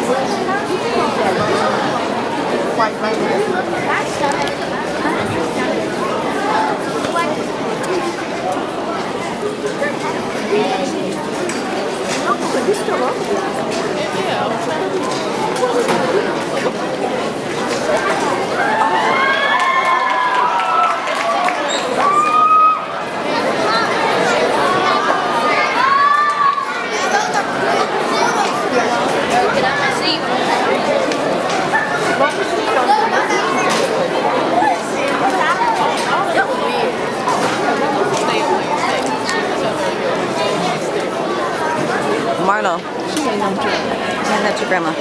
Marlo, hand that to Grandma.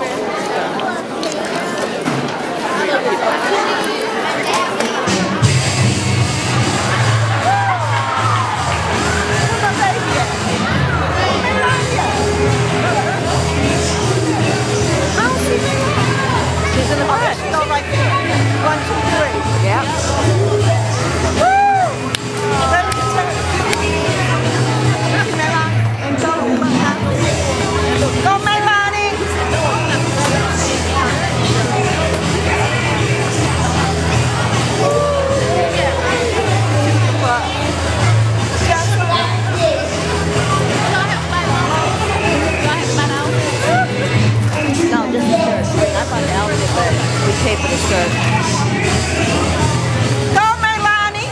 She's in the front. Go right there. 1, 2, 3. Yeah. Go Meilani! No, just the shirt. Not on the outfit, but we paid for the shirt. Go Meilani!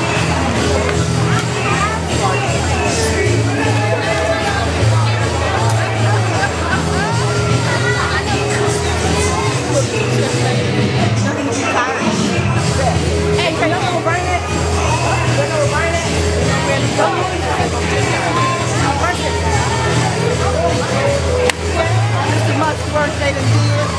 Hey, can you go burn it? You go burn it? This is much worse they done did.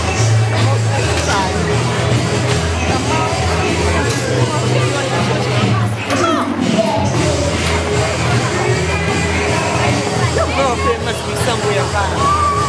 Your girlfriend must be somewhere around.